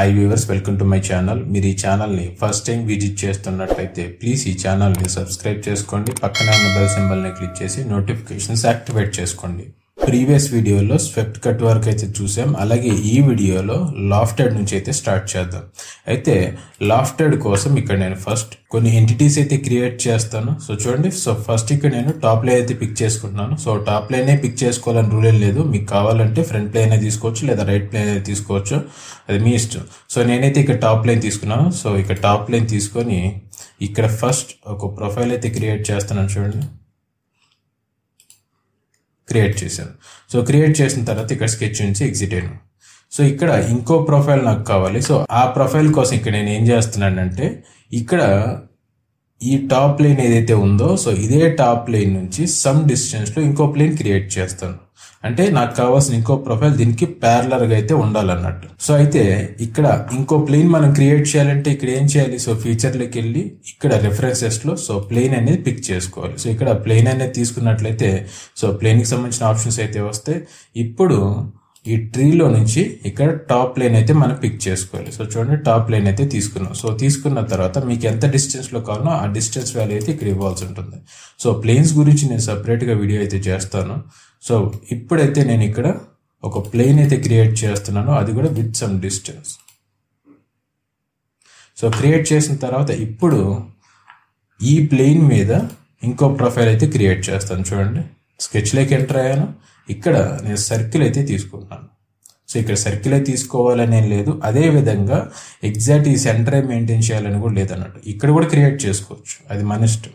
Hi viewers, welcome to my channel. మీరు ఈ ఛానల్ని ఫస్ట్ టైం విజిట్ చేస్తున్నట్లయితే ప్లీజ్ ఈ ఛానల్ని సబ్స్క్రైబ్ చేసుకోండి. పక్కనే ఉన్న బెల్ సింబల్ని క్లిక్ చేసి నోటిఫికేషన్స్ యాక్టివేట్ చేసుకోండి. ప్రీవియస్ వీడియోలో స్వెప్ట్ కట్ వర్క్ అయితే చూసాం. అలాగే ఈ వీడియోలో లాఫ్టెడ్ నుంచి అయితే స్టార్ట్ చేద్దాం. అయితే లాఫ్టెడ్ కోసం ఇక్కడ నేను ఫస్ట్ కొన్ని ఎంటిటీస్ అయితే క్రియేట్ చేస్తాను. సో చూడండి, సో ఫస్ట్ ఇక్కడ నేను టాప్ లైన్ అయితే పిక్ చేసుకుంటున్నాను. సో టాప్ లైనే పిక్ చేసుకోవాలని రూల్ ఏం లేదు. మీకు కావాలంటే ఫ్రంట్ లైన్ తీసుకోవచ్చు లేదా రైట్ లైన్ అయితే తీసుకోవచ్చు, అది మీ ఇష్టం. సో నేనైతే ఇక్కడ టాప్ లైన్ తీసుకున్నాను. సో ఇక్కడ టాప్ లైన్ తీసుకొని ఇక్కడ ఫస్ట్ ఒక ప్రొఫైల్ అయితే క్రియేట్ చేస్తున్నాను. చూడండి, క్రియేట్ చేశాను. సో క్రియేట్ చేసిన తర్వాత ఇక్కడ స్కెచ్ నుంచి ఎగ్జిట్ అయ్యాను. సో ఇక్కడ ఇంకో ప్రొఫైల్ నాకు కావాలి. సో ఆ ప్రొఫైల్ కోసం ఇక్కడ నేను ఏం చేస్తున్నానంటే ఇక్కడ ఈ టాప్ లైన్ ఏదైతే ఉందో, సో ఇదే టాప్ లైన్ నుంచి సమ్ డిస్టెన్స్లో ఇంకో ప్లేన్ క్రియేట్ చేస్తాను. అంటే నాకు కావాల్సిన ఇంకో ప్రొఫైల్ దీనికి ప్యారలర్గా అయితే ఉండాలన్నట్టు. సో అయితే ఇక్కడ ఇంకో ప్లేన్ మనం క్రియేట్ చేయాలంటే ఇక్కడ ఏం చేయాలి? సో ఫీచర్లోకి వెళ్ళి ఇక్కడ రెఫరెన్సెస్లో సో ప్లేన్ అనేది పిక్ చేసుకోవాలి. సో ఇక్కడ ప్లేన్ అనేది తీసుకున్నట్లయితే సో ప్లేన్కి సంబంధించిన ఆప్షన్స్ అయితే వస్తే ఇప్పుడు ఈ ట్రీలో నుంచి ఇక్కడ టాప్ లైన్ అయితే మనం పిక్ చేసుకోవాలి. సో చూడండి, టాప్ లైన్ అయితే తీసుకున్నాం. సో తీసుకున్న తర్వాత మీకు ఎంత డిస్టెన్స్లో కావాలో ఆ డిస్టెన్స్ వాల్యూ అయితే ఇక్కడ ఇవ్వాల్సి ఉంటుంది. సో ప్లేన్స్ గురించి నేను సపరేట్గా వీడియో అయితే చేస్తాను. సో ఇప్పుడైతే నేను ఇక్కడ ఒక ప్లేన్ అయితే క్రియేట్ చేస్తున్నాను, అది కూడా with some distance. So create చేసిన తర్వాత ఇప్పుడు ఈ ప్లేన్ మీద ఇంకో ప్రొఫైల్ అయితే క్రియేట్ చేస్తాను. చూడండి, స్కెచ్లోకి ఎంటర్ అయ్యాను. ఇక్కడ నేను సర్కిల్ అయితే తీసుకుంటున్నాను. సో ఇక్కడ సర్కిల్ అయితే తీసుకోవాలని ఏం లేదు. అదే విధంగా ఎగ్జాక్ట్ ఈ సెంటర్ మెయింటైన్ చేయాలని కూడా లేదన్నట్టు. ఇక్కడ కూడా క్రియేట్ చేసుకోవచ్చు, అది మన ఇష్టం.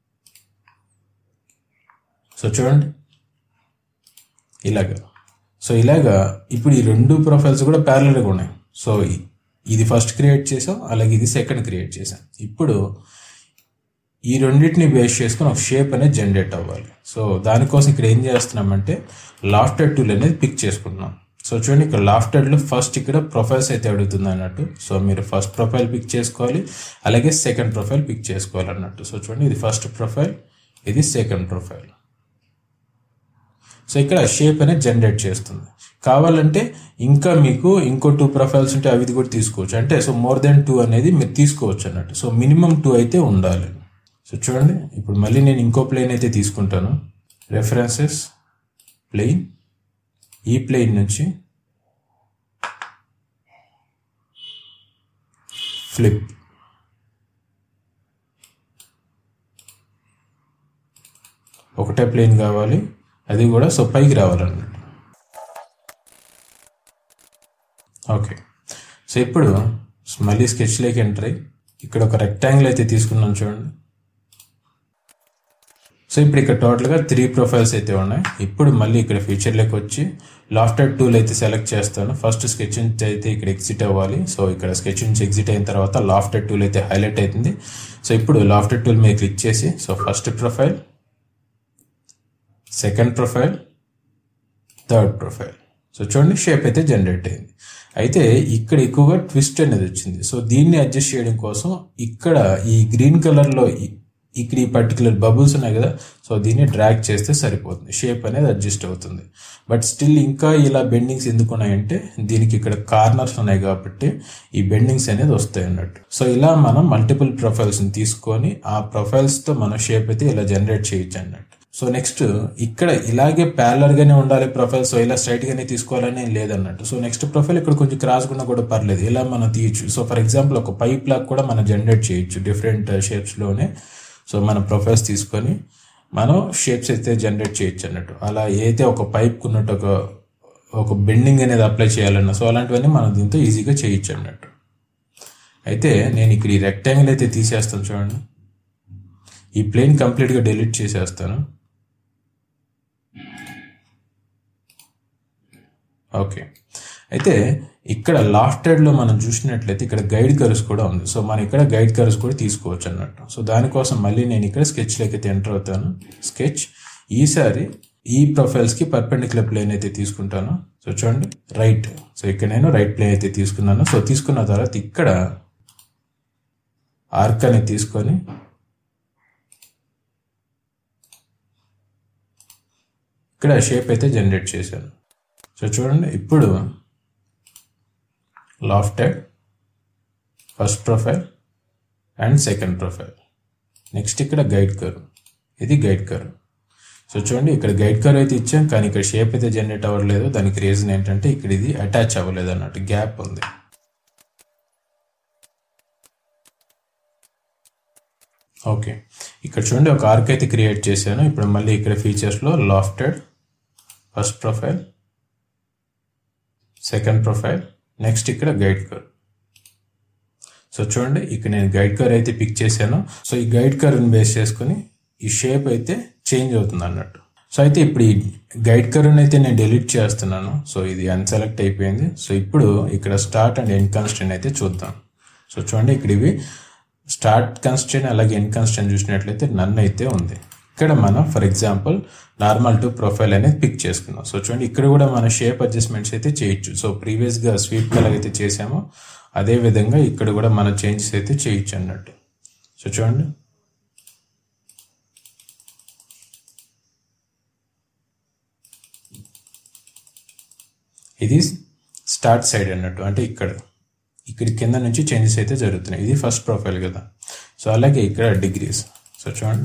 సో చూడండి ఇలాగా. సో ఇలాగా ఇప్పుడు ఈ రెండు ప్రొఫైల్స్ కూడా ప్యారలల్గా ఉన్నాయి. సో ఇది ఫస్ట్ క్రియేట్ చేసాం, అలాగే ఇది సెకండ్ క్రియేట్ చేసాం. ఇప్పుడు ఈ రెండింటిని బేస్ చేసుకుని ఒక షేప్ అనేది జనరేట్ అవ్వాలి. సో దానికోసం ఇక్కడ ఏం చేస్తున్నామంటే లాఫ్టెడ్ టూల్ అనేది పిక్ చేసుకుంటున్నాం. సో చూడండి, ఇక్కడ లాఫ్టెడ్లో ఫస్ట్ ఇక్కడ ప్రొఫైల్స్ అయితే అడుగుతుంది అన్నట్టు. సో మీరు ఫస్ట్ ప్రొఫైల్ పిక్ చేసుకోవాలి, అలాగే సెకండ్ ప్రొఫైల్ పిక్ చేసుకోవాలి అన్నట్టు. సో చూడండి, ఇది ఫస్ట్ ప్రొఫైల్, ఇది సెకండ్ ప్రొఫైల్. సో ఇక్కడ షేప్ అనేది జనరేట్ చేస్తుంది. కావాలంటే ఇంకా మీకు ఇంకో 2 ప్రొఫైల్స్ ఉంటే అవి కూడా తీసుకోవచ్చు. అంటే సో మోర్ దెన్ 2 అనేది మీరు తీసుకోవచ్చు అన్నట్టు. సో మినిమం 2 అయితే ఉండాలి. సో చూడండి, ఇప్పుడు మళ్ళీ నేను ఇంకో ప్లేన్ అయితే తీసుకుంటాను. రెఫరెన్సెస్ ప్లేన్, ఈ ప్లేన్ నుంచి ఫ్లిప్, ఒకటే ప్లేన్ కావాలి, అది కూడా సో పైకి రావాలన్నట్టు. ఓకే, సో ఇప్పుడు మళ్ళీ స్కెచ్లోకి ఎంటర్ అయ్యి ఇక్కడ ఒక రెక్టాంగిల్ అయితే తీసుకున్నాను. చూడండి, సో ఇప్పుడు ఇక్కడ టోటల్గా 3 ప్రొఫైల్స్ అయితే ఉన్నాయి. ఇప్పుడు మళ్ళీ ఇక్కడ ఫీచర్లోకి వచ్చి లాఫ్టెడ్ టూల్ అయితే సెలెక్ట్ చేస్తాను. ఫస్ట్ స్కెచ్ నుంచి అయితే ఇక్కడ ఎగ్జిట్ అవ్వాలి. సో ఇక్కడ స్కెచ్ నుంచి ఎగ్జిట్ అయిన తర్వాత లాఫ్టెడ్ టూల్ అయితే హైలైట్ అవుతుంది. సో ఇప్పుడు లాఫ్టెడ్ టూల్ మీద క్లిక్ చేసి so first profile, second profile, third profile. So చూడండి, షేప్ అయితే జనరేట్ అయింది. అయితే ఇక్కడ ఎక్కువగా ట్విస్ట్ అనేది వచ్చింది. సో దీన్ని అడ్జస్ట్ చేయడం కోసం ఇక్కడ ఈ గ్రీన్ కలర్లో ఇక్కడ ఈ పర్టికులర్ బబుల్స్ ఉన్నాయి కదా, సో దీన్ని డ్రాగ్ చేస్తే సరిపోతుంది, షేప్ అనేది అడ్జస్ట్ అవుతుంది. బట్ స్టిల్ ఇంకా ఇలా బెండింగ్స్ ఎందుకు ఉన్నాయంటే దీనికి ఇక్కడ కార్నర్స్ ఉన్నాయి కాబట్టి ఈ బెండింగ్స్ అనేది వస్తాయి అన్నట్టు. సో ఇలా మనం మల్టిపుల్ ప్రొఫైల్స్ని తీసుకొని ఆ ప్రొఫైల్స్తో మనం షేప్ అయితే ఇలా జనరేట్ చేయొచ్చు అన్నట్టు. సో నెక్స్ట్ ఇక్కడ ఇలాగే ప్యారలర్గానే ఉండాలి ప్రొఫైల్. సో ఇలా స్ట్రైట్గానే తీసుకోవాలని లేదన్నట్టు. సో నెక్స్ట్ ప్రొఫైల్ ఇక్కడ కొంచెం క్రాస్గా కూడా పర్లేదు, ఇలా మనం తీయచ్చు. సో ఫర్ ఎగ్జాంపుల్ ఒక పైప్ లాగా కూడా మనం జనరేట్ చేయొచ్చు డిఫరెంట్ షేప్స్లోనే. సో మన ప్రొఫైల్స్ తీసుకొని మనం షేప్స్ అయితే జనరేట్ చేయొచ్చు అన్నట్టు. అలా అయితే ఒక పైప్ ఉన్నట్టు ఒక బెండింగ్ అనేది అప్లై చేయాలన్నా సో అలాంటివన్నీ మనం దీంతో ఈజీగా చేయొచ్చు అన్నట్టు. అయితే నేను ఇక్కడ ఈ రెక్టాంగిల్ అయితే తీసేస్తాను. చూడండి, ఈ ప్లేన్ కంప్లీట్గా డిలీట్ చేసేస్తాను. ఓకే, అయితే ఇక్కడ లాఫ్టెడ్లో మనం చూసినట్లయితే ఇక్కడ గైడ్ కర్వ్స్ కూడా ఉంది. సో మనం ఇక్కడ గైడ్ కర్వ్స్ కూడా తీసుకోవచ్చు అన్నట్టు. సో దానికోసం మళ్ళీ నేను ఇక్కడ స్కెచ్లోకి అయితే ఎంటర్ అవుతాను. స్కెచ్, ఈసారి ఈ ప్రొఫైల్స్కి పర్పెండిక్యులర్ ప్లేన్ అయితే తీసుకుంటాను. సో చూడండి, రైట్. సో ఇక్కడ నేను రైట్ ప్లేన్ అయితే తీసుకున్నాను. సో తీసుకున్న తర్వాత ఇక్కడ ఆర్క్ అనేది తీసుకొని ఇక్కడ షేప్ అయితే జనరేట్ చేశాను. సో చూడండి, ఇప్పుడు lofted first profile and second profile. Next ఇక్కడ గైడ్ కర్వ్, ఇది గైడ్ కర్వ్. సో చూడండి ఇక్కడ గైడ్ కర్వ్ అయితే ఇచ్చాం, కానీ ఇక్కడ షేప్ అయితే జనరేట్ అవ్వలేదు. దానికి రీజన్ ఏంటంటే ఇక్కడ ఇది అటాచ్ అవ్వలేదు అన్నట్టు, గ్యాప్ ఉంది. ఓకే, ఇక్కడ చూడండి ఒక ఆర్క్ అయితే క్రియేట్ చేశాను. ఇప్పుడు మళ్ళీ ఇక్కడ ఫీచర్స్లో lofted, first profile, second profile, next ఇక్కడ గైడ్ కర్వ్. సో చూడండి ఇక్కడ నేను గైడ్ కర్వ్ అయితే పిక్ చేశాను. సో ఈ గైడ్ కర్వ్ని బేస్ చేసుకుని ఈ షేప్ అయితే చేంజ్ అవుతుంది అన్నట్టు. సో అయితే ఇప్పుడు ఈ గైడ్ కర్వ్ని అయితే నేను డిలీట్ చేస్తున్నాను. సో ఇది అన్సెలెక్ట్ అయిపోయింది. సో ఇప్పుడు ఇక్కడ స్టార్ట్ అండ్ ఎండ్ కన్స్ట్రెంట్ అయితే చూద్దాం. సో చూడండి ఇక్కడ ఇవి స్టార్ట్ కన్స్ట్రెంట్ అలాగే ఎండ్ కన్స్ట్రెంట్ చూసినట్లయితే నన్ అయితే ఉంది. ఇక్కడ మనం for example normal to profile అనేది పిక్ చేసుకున్నాం. సో చూడండి ఇక్కడ కూడా మన షేప్ అడ్జస్ట్మెంట్స్ అయితే చేయొచ్చు. సో ప్రీవియస్గా స్వీప్ కలర్ అయితే చేసామో అదే విధంగా ఇక్కడ కూడా మన చేంజెస్ అయితే చేయొచ్చు అన్నట్టు. సో చూడండి ఇది స్టార్ట్ సైడ్ అన్నట్టు, అంటే ఇక్కడ కింద నుంచి చేంజెస్ అయితే జరుగుతున్నాయి. ఇది ఫస్ట్ ప్రొఫైల్ కదా. సో అలాగే ఇక్కడ డిగ్రీస్. సో చూడండి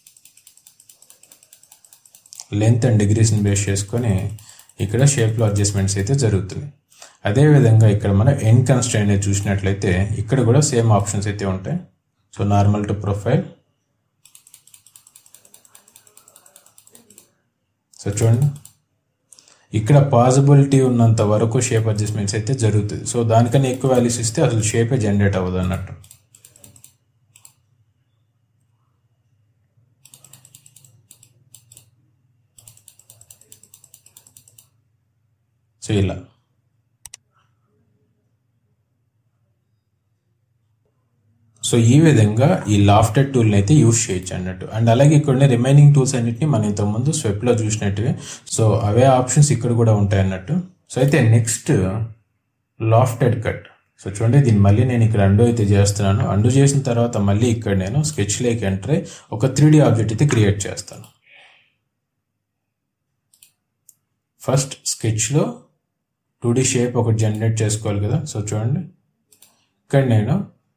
లెంత్ అండ్ డిగ్రీస్ని బేస్ చేసుకొని ఇక్కడ షేప్లో అడ్జస్ట్మెంట్స్ అయితే జరుగుతున్నాయి. అదేవిధంగా ఇక్కడ మనం ఎండ్ కన్స్ట్రెంట్ అనేది చూసినట్లయితే ఇక్కడ కూడా సేమ్ ఆప్షన్స్ అయితే ఉంటాయి. So normal to profile. So చూడండి ఇక్కడ పాసిబిలిటీ ఉన్నంత వరకు షేప్ అడ్జస్ట్మెంట్స్ అయితే జరుగుతుంది. సో దానికన్నా ఎక్కువ వాల్యూస్ ఇస్తే అసలు షేపే జనరేట్ అవ్వదు అన్నట్టు. సో ఇలా సో ఈ విధంగా ఈ లాఫ్టెడ్ టూల్ని అయితే యూజ్ చేయొచ్చు అన్నట్టు. అండ్ అలాగే ఇక్కడ రిమైనింగ్ టూల్స్ అన్నిటిని మనం ఇంతకుముందు స్వెప్లో చూసినట్టువే. సో అవే ఆప్షన్స్ ఇక్కడ కూడా ఉంటాయి అన్నట్టు. సో అయితే నెక్స్ట్ లాఫ్టెడ్ కట్. సో చూడండి దీన్ని మళ్ళీ నేను ఇక్కడ అండు అయితే చేస్తున్నాను. అండు చేసిన తర్వాత మళ్ళీ ఇక్కడ నేను స్కెచ్లోకి ఎంటర్ అయ్యి ఒక 3D ఆబ్జెక్ట్ అయితే క్రియేట్ చేస్తాను. ఫస్ట్ స్కెచ్లో 2D షేప్ ఒకటి జనరేట్ చేసుకోవాలి కదా. సో చూడండి ఇక్కడ నేను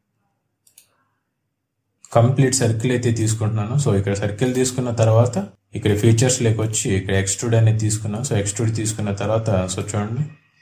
కంప్లీట్ సర్కిల్ అయితే తీసుకుంటున్నాను. సో ఇక్కడ సర్కిల్ తీసుకున్న తర్వాత ఇక్కడ ఫీచర్స్ లేక వచ్చి ఇక్కడ ఎక్స్ట్రూడ్ అనేది తీసుకున్నాను. సో ఎక్స్ట్రూడ్ తీసుకున్న తర్వాత సో చూడండి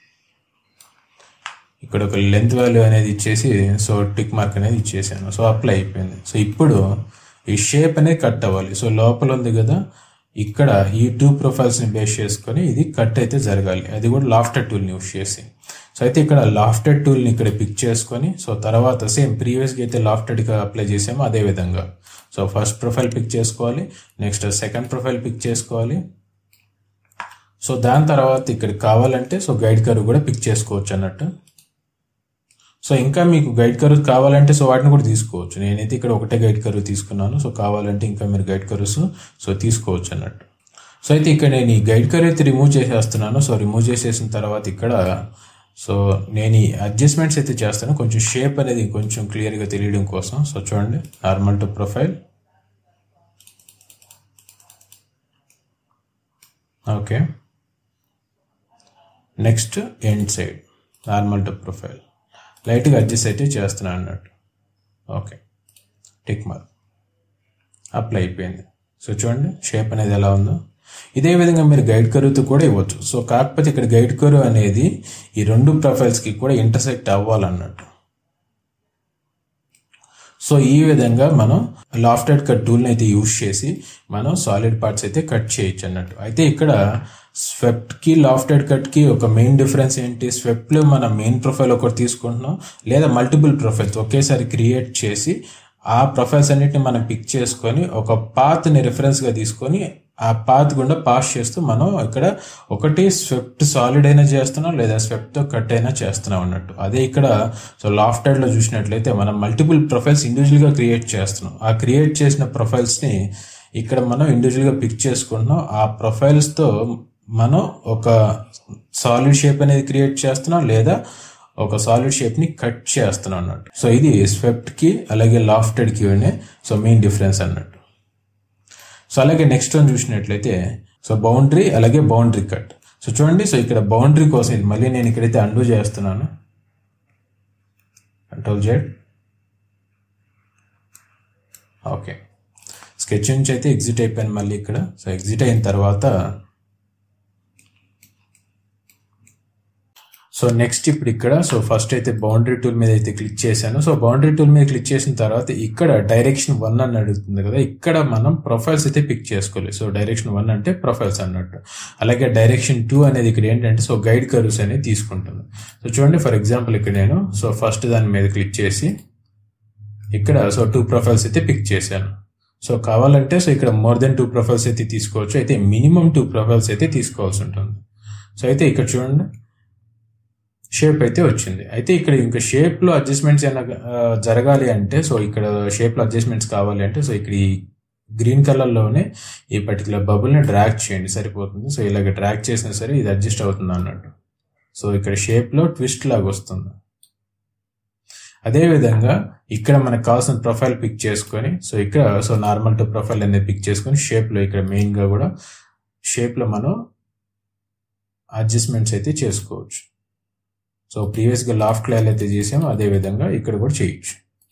ఇక్కడ ఒక లెంత్ వాల్యూ అనేది ఇచ్చేసి సో టిక్ మార్క్ అనేది ఇచ్చేసాను. సో అప్లై అయిపోయింది. సో ఇప్పుడు ఈ షేప్ అనేది కట్ అవ్వాలి. సో లోపల ఉంది కదా, ఇక్కడ ఈ 2 ప్రొఫైల్స్ని బేస్ చేసుకొని ఇది కట్ అయితే జరగాలి. అది కూడా లాఫ్టెడ్ టూల్ని యూస్ చేసి. సో అయితే ఇక్కడ లాఫ్టెడ్ టూల్ని ఇక్కడ పిక్ చేసుకొని సో తర్వాత సేమ్ ప్రీవియస్గా అయితే లాఫ్టెడ్గా అప్లై చేసామో అదే విధంగా సో ఫస్ట్ ప్రొఫైల్ పిక్ చేసుకోవాలి, నెక్స్ట్ సెకండ్ ప్రొఫైల్ పిక్ చేసుకోవాలి. సో దాని తర్వాత ఇక్కడ కావాలంటే సో గైడ్ కర్వ్ కూడా పిక్ చేసుకోవచ్చు అన్నట్టు. సో ఇంకా మీకు గైడ్ కర్వ్ కావాలంటే సో వాటిని కూడా తీసుకోవచ్చు. నేనైతే ఇక్కడ ఒకటే గైడ్ కర్వ్ తీసుకున్నాను. సో కావాలంటే ఇంకా మీరు గైడ్ కర్వ్స్ సో తీసుకోవచ్చు అన్నట్టు. సో అయితే ఇక్కడ నేను ఈ గైడ్ కర్వ్ అయితే రిమూవ్ చేసేస్తున్నాను. సో రిమూవ్ చేసేసిన తర్వాత ఇక్కడ సో నేను ఈ అడ్జస్ట్మెంట్స్ అయితే చేస్తాను, కొంచెం షేప్ అనేది కొంచెం క్లియర్గా తెలియడం కోసం. సో చూడండి normal to profile, okay, next end side normal to profile, లైట్గా అడ్జస్ట్ అయితే చేస్తున్నాను అన్నట్టు. ఓకే, టిక్ మార్క్ అప్లై అయిపోయింది. సో చూడండి షేప్ అనేది ఎలా ఉందో. ఇదే విధంగా మీరు గైడ్ కర్వ్తో కూడా ఇవ్వచ్చు. సో కాకపోతే ఇక్కడ గైడ్ కర్వ్ అనేది ఈ 2 ప్రొఫైల్స్కి కూడా ఇంటర్సెక్ట్ అవ్వాలన్నట్టు. సో ఈ విధంగా మనం లాఫ్టెడ్ కట్ టూల్ని అయితే యూజ్ చేసి మనం సాలిడ్ పార్ట్స్ అయితే కట్ చేయొచ్చు అన్నట్టు. అయితే ఇక్కడ స్వెప్ట్కి లాఫ్టెడ్ కట్కి ఒక మెయిన్ డిఫరెన్స్ ఏంటి, స్వెప్ట్లో మనం మెయిన్ ప్రొఫైల్ ఒకటి తీసుకుంటున్నాం, లేదా మల్టిపుల్ ప్రొఫైల్స్ ఒకేసారి క్రియేట్ చేసి ఆ ప్రొఫైల్స్ అన్నిటిని మనం పిక్ చేసుకొని ఒక పాత్ని రిఫరెన్స్గా తీసుకొని ఆ పాత్ గుండా పాస్ చేస్తూ మనం ఇక్కడ ఒకటి స్వెప్ట్ సాలిడ్ అయినా చేస్తున్నాం లేదా స్వెప్ట్తో కట్ అయినా చేస్తున్నాం అన్నట్టు. అదే ఇక్కడ సో లాఫ్టెడ్లో చూసినట్లయితే మనం మల్టిపుల్ ప్రొఫైల్స్ ఇండివిజువల్గా క్రియేట్ చేస్తున్నాం. ఆ క్రియేట్ చేసిన ప్రొఫైల్స్ని ఇక్కడ మనం ఇండివిజువల్గా పిక్ చేసుకుంటున్నాం. ఆ ప్రొఫైల్స్తో మనం ఒక సాలిడ్ షేప్ అనేది క్రియేట్ చేస్తున్నాం లేదా ఒక సాలిడ్ షేప్ని కట్ చేస్తున్నాం అన్నట్టు. సో ఇది స్వెప్ట్కి అలాగే లాఫ్టెడ్కి సో మెయిన్ డిఫరెన్స్ అన్నట్టు. సో అలాగే నెక్స్ట్ వన్ చూసినట్లయితే సో బౌండరీ అలాగే బౌండరీ కట్. సో చూడండి సో ఇక్కడ బౌండరీ కోసం ఇది మళ్ళీ నేను ఇక్కడైతే అండూ చేస్తున్నాను, Ctrl Z, ఓకే, స్కెచ్ నుంచి అయితే ఎగ్జిట్ అయిపోయాను మళ్ళీ ఇక్కడ. సో ఎగ్జిట్ అయిన తర్వాత సో నెక్స్ట్ ఇప్పుడు ఇక్కడ సో ఫస్ట్ అయితే బౌండరీ టూల్ మీద అయితే క్లిక్ చేశాను. సో బౌండరీ టూల్ మీద క్లిక్ చేసిన తర్వాత ఇక్కడ డైరెక్షన్ 1 అని అడుగుతుంది కదా, ఇక్కడ మనం ప్రొఫైల్స్ అయితే పిక్ చేసుకోవాలి. సో డైరెక్షన్ 1 అంటే ప్రొఫైల్స్ అన్నట్టు. అలాగే డైరెక్షన్ 2 అనేది ఇక్కడ ఏంటంటే సో గైడ్ కర్వ్స్ అనేది తీసుకుంటుంది. సో చూడండి, ఫర్ ఎగ్జాంపుల్ ఇక్కడ నేను సో ఫస్ట్ దాని మీద క్లిక్ చేసి ఇక్కడ సో 2 ప్రొఫైల్స్ అయితే పిక్ చేశాను. సో కావాలంటే సో ఇక్కడ మోర్ దెన్ 2 ప్రొఫైల్స్ అయితే తీసుకోవచ్చు, అయితే మినిమం 2 ప్రొఫైల్స్ అయితే తీసుకోవాల్సి ఉంటుంది. సో అయితే ఇక్కడ చూడండి షేప్ అయితే వచ్చింది. అయితే ఇక్కడ ఇంకా షేప్లో అడ్జస్ట్మెంట్స్ ఏమైనా జరగాలి అంటే సో ఇక్కడ షేప్లో అడ్జస్ట్మెంట్స్ కావాలి అంటే సో ఇక్కడ ఈ గ్రీన్ కలర్లోనే ఈ పర్టికులర్ బబుల్ని డ్రాగ్ చేయండి సరిపోతుంది. సో ఇలాగ డ్రాగ్ చేసినా సరే ఇది అడ్జస్ట్ అవుతుంది అన్నట్టు. సో ఇక్కడ షేప్లో ట్విస్ట్ లాగా వస్తుంది. అదేవిధంగా ఇక్కడ మనకు కావాల్సిన ప్రొఫైల్ పిక్ చేసుకొని సో ఇక్కడ సో నార్మల్ టు ప్రొఫైల్ అనేది పిక్ చేసుకొని షేప్లో ఇక్కడ మెయిన్గా కూడా షేప్లో మనం అడ్జస్ట్మెంట్స్ అయితే చేసుకోవచ్చు. సో ప్రీవియస్గా లాఫ్ట్ క్లాల్ అయితే చేసాము, అదేవిధంగా ఇక్కడ కూడా చేయొచ్చు.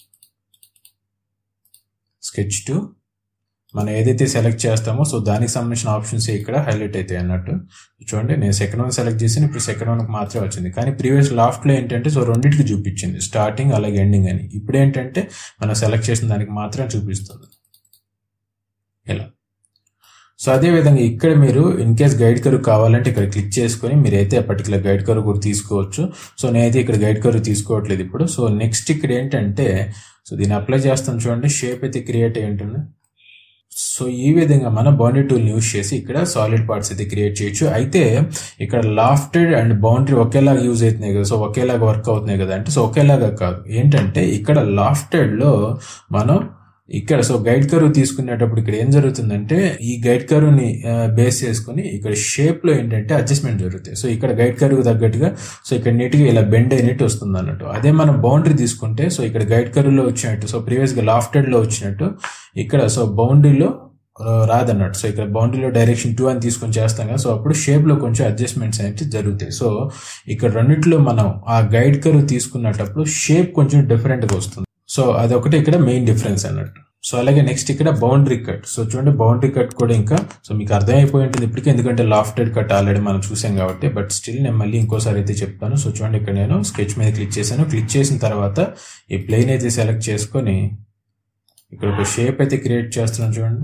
స్కెచ్ 2 మనం ఏదైతే సెలెక్ట్ చేస్తామో సో దానికి సంబంధించిన ఆప్షన్స్ ఇక్కడ హైలైట్ అవుతాయి అన్నట్టు. చూడండి, నేను సెకండ్ వన్ సెలెక్ట్ చేసి ఇప్పుడు సెకండ్ వన్కి మాత్రమే వచ్చింది. కానీ ప్రీవియస్ లాఫ్ట్లో ఏంటంటే సో రెండింటికి చూపించింది, స్టార్టింగ్ అలాగే ఎండింగ్ అని. ఇప్పుడు ఏంటంటే మనం సెలెక్ట్ చేసిన దానికి మాత్రమే చూపిస్తుంది ఇలా. సో అదేవిధంగా ఇక్కడ మీరు ఇన్ కేస్ గైడ్ కర్వ్ కావాలంటే ఇక్కడ క్లిక్ చేసుకొని మీరైతే పర్టికులర్ గైడ్ కర్వ్ కూడా తీసుకోవచ్చు. సో నేనైతే ఇక్కడ గైడ్ కర్వ్ తీసుకోవట్లేదు ఇప్పుడు. సో నెక్స్ట్ ఇక్కడ ఏంటంటే సో దీన్ని అప్లై చేస్తాను. చూడండి, షేప్ అయితే క్రియేట్ అయ్యి ఉంటుంది. సో ఈ విధంగా మనం బౌండరీ టూల్ని యూజ్ చేసి ఇక్కడ సాలిడ్ పార్ట్స్ అయితే క్రియేట్ చేయొచ్చు. అయితే ఇక్కడ లాఫ్టెడ్ అండ్ బౌండరీ ఒకేలాగా యూజ్ అవుతున్నాయి కదా, సో ఒకేలాగా వర్క్ అవుతున్నాయి కదా అంటే సో ఒకేలాగా కాదు. ఏంటంటే ఇక్కడ లాఫ్టెడ్లో మనం ఇక్కడ సో గైడ్ కర్వ్ తీసుకునేటప్పుడు ఇక్కడ ఏం జరుగుతుందంటే ఈ గైడ్ కర్వ్ని బేస్ చేసుకుని ఇక్కడ షేప్లో ఏంటంటే అడ్జస్ట్మెంట్ జరుగుతాయి. సో ఇక్కడ గైడ్ కర్వ్ తగ్గట్టుగా సో ఇక్కడ నీట్గా ఇలా బెండ్ అయినట్టు వస్తుంది అన్నట్టు. అదే మనం బౌండరీ తీసుకుంటే సో ఇక్కడ గైడ్ కర్వ్లో వచ్చినట్టు సో ప్రీవియస్గా లాఫ్టెడ్లో వచ్చినట్టు ఇక్కడ సో బౌండరీలో రాదన్నట్టు. సో ఇక్కడ బౌండరీలో డైరెక్షన్ 2 అని తీసుకొని చేస్తాం కదా, సో అప్పుడు షేప్లో కొంచెం అడ్జస్ట్మెంట్స్ అనేవి జరుగుతాయి. సో ఇక్కడ రెండిట్లో మనం ఆ గైడ్ కర్వ్ తీసుకున్నప్పుడు షేప్ కొంచెం డిఫరెంట్గా వస్తుంది. సో అదొకటి ఇక్కడ మెయిన్ డిఫరెన్స్ అన్నట్టు. సో అలాగే నెక్స్ట్ ఇక్కడ బౌండరీ కట్. సో చూడండి, బౌండరీ కట్ కూడా ఇంకా సో మీకు అర్థమైపోయి ఉంటుంది ఇప్పటికీ, ఎందుకంటే లాఫ్టెడ్ కట్ ఆల్రెడీ మనం చూసాం కాబట్టి. బట్ స్టిల్ నేను మళ్ళీ ఇంకోసారి అయితే చెప్తాను. సో చూడండి, ఇక్కడ నేను స్కెచ్ మీద క్లిక్ చేశాను. క్లిక్ చేసిన తర్వాత ఈ ప్లేన్ అయితే సెలెక్ట్ చేసుకొని ఇక్కడ ఒక షేప్ అయితే క్రియేట్ చేస్తున్నాను. చూడండి,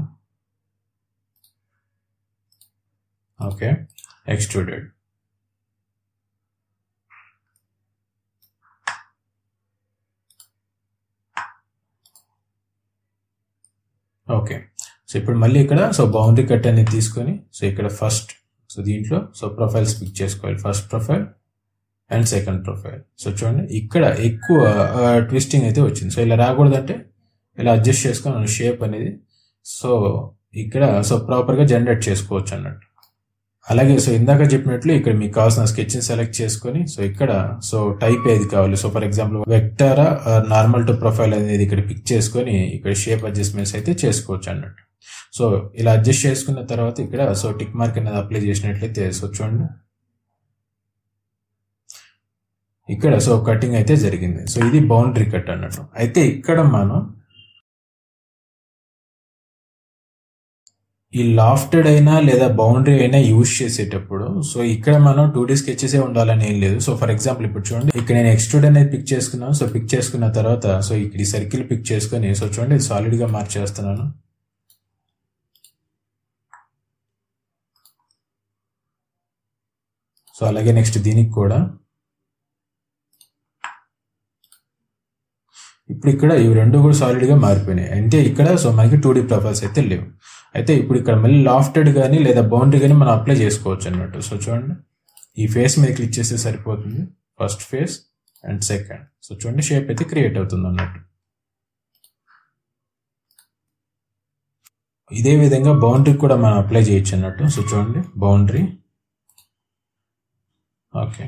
ఓకే, ఎక్స్ట్రూడెడ్. ఓకే, సో ఇప్పుడు మళ్ళీ ఇక్కడ సో బౌండరీ కట్ అనేది తీసుకొని సో ఇక్కడ ఫస్ట్ సో దీంట్లో సో ప్రొఫైల్స్ పిక్ చేసుకోవాలి. First profile and second profile. So చూడండి, ఇక్కడ ఎక్కువ ట్విస్టింగ్ అయితే వచ్చింది. సో ఇలా రాకూడదంటే ఇలా అడ్జస్ట్ చేసుకొని షేప్ అనేది సో ఇక్కడ సో ప్రాపర్గా జనరేట్ చేసుకోవచ్చు అన్నట్టు. అలాగే సో ఇందాక చెప్పినట్లు ఇక్కడ మీకు కావాల్సిన స్కెచ్ని సెలెక్ట్ చేసుకొని సో ఇక్కడ సో టైప్ ఏది కావాలి, సో ఫర్ ఎగ్జాంపుల్ వెక్టారా నార్మల్ టు ప్రొఫైల్ అనేది ఇక్కడ పిక్ చేసుకొని ఇక్కడ షేప్ అడ్జస్ట్మెంట్స్ అయితే చేసుకోవచ్చు అన్నట్టు. సో ఇలా అడ్జస్ట్ చేసుకున్న తర్వాత ఇక్కడ సో టిక్ మార్క్ అనేది అప్లై చేసినట్లయితే సో చూడండి ఇక్కడ సో కటింగ్ అయితే జరిగింది. సో ఇది బౌండరీ కట్ అన్నట్టు. అయితే ఇక్కడ మనం ఈ లాఫ్టెడ్ అయినా లేదా బౌండరీ అయినా యూజ్ చేసేటప్పుడు సో ఇక్కడ మనం 2D స్కెచెసే ఉండాలని ఏం లేదు. సో ఫర్ ఎగ్జాంపుల్ ఇప్పుడు చూడండి, ఇక్కడ నేను ఎక్స్ట్రూడ్ అనేది పిక్ చేసుకున్నాను. సో పిక్ చేసుకున్న తర్వాత సో ఇక్కడ ఈ సర్కిల్ పిక్ చేసుకొని సో చూడండి సాలిడ్ గా మార్చేస్తున్నాను. సో అలాగే నెక్స్ట్ దీనికి కూడా ఇప్పుడు ఇక్కడ ఇవి రెండు కూడా సాలిడ్ గా మారిపోయినాయి. అంటే ఇక్కడ సో మనకి 2D ప్రొఫైల్స్ అయితే లేవు. అయితే ఇప్పుడు ఇక్కడ మళ్ళీ లాఫ్టెడ్ కానీ లేదా బౌండరీ కానీ మనం అప్లై చేసుకోవచ్చు అన్నట్టు. సో చూడండి, ఈ ఫేస్ మీద క్లిక్ చేస్తే సరిపోతుంది, first face and second. So చూడండి షేప్ అయితే క్రియేట్ అవుతుంది అన్నట్టు. ఇదే విధంగా బౌండరీ కూడా మనం అప్లై చేయొచ్చు అన్నట్టు. సో చూడండి బౌండరీ, ఓకే,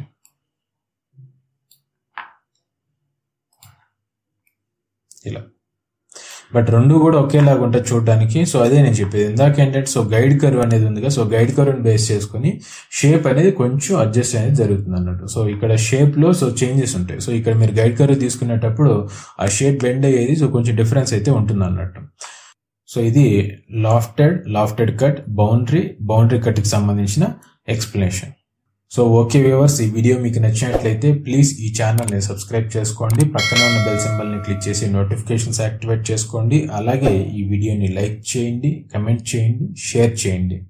ఇలా. బట్ రెండు కూడా ఒకేలాగా ఉంటుంది చూడడానికి. సో అదే నేను చెప్పేది ఇందాక ఏంటంటే, సో గైడ్ కర్వ్ అనేది ఉందిగా, సో గైడ్ కర్వ్ని బేస్ చేసుకుని షేప్ అనేది కొంచెం అడ్జస్ట్ అనేది జరుగుతుంది అన్నట్టు. సో ఇక్కడ షేప్లో సో చేంజెస్ ఉంటాయి. సో ఇక్కడ మీరు గైడ్ కర్వ్ తీసుకునేటప్పుడు ఆ షేప్ బెండ్ అయ్యేది సో కొంచెం డిఫరెన్స్ అయితే ఉంటుంది అన్నట్టు. సో ఇది లాఫ్టెడ్ కట్, బౌండరీ కట్కి సంబంధించిన ఎక్స్ప్లెనేషన్. సో ఓకే వ్యూవర్స్, ఈ వీడియో మీకు నచ్చినట్లయితే ప్లీజ్ ఈ ఛానల్ని సబ్స్క్రైబ్ చేసుకోండి, పక్కన ఉన్న బెల్ సింబల్ని క్లిక్ చేసి నోటిఫికేషన్స్ యాక్టివేట్ చేసుకోండి. అలాగే ఈ వీడియోని లైక్ చేయండి, కమెంట్ చేయండి, షేర్ చేయండి.